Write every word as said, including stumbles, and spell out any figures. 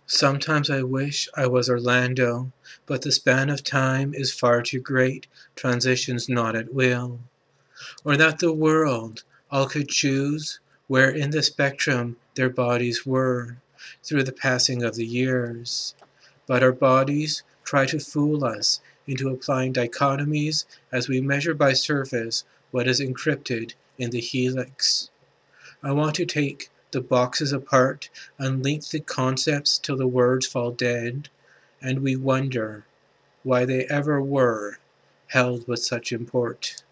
Sometimes I wish I was Orlando, but the span of time is far too great, transitions not at will. Or that the world all could choose where in the spectrum their bodies were, through the passing of the years. But our bodies try to fool us into applying dichotomies as we measure by surface what is encrypted in the helix. I want to take the boxes apart and link the concepts till the words fall dead, and we wonder why they ever were held with such import.